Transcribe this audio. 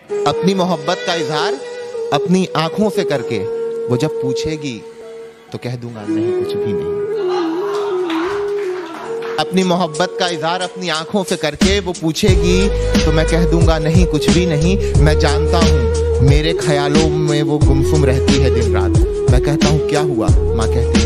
अपनी मोहब्बत का इजहार अपनी आंखों से करके, वो जब पूछेगी तो कह दूंगा नहीं कुछ भी नहीं। अपनी मोहब्बत का इजहार अपनी आंखों से करके वो पूछेगी तो मैं कह दूंगा नहीं कुछ भी नहीं। मैं जानता हूँ मेरे ख्यालों में वो गुमसुम रहती है दिन रात। मैं कहता हूँ क्या हुआ, माँ कहती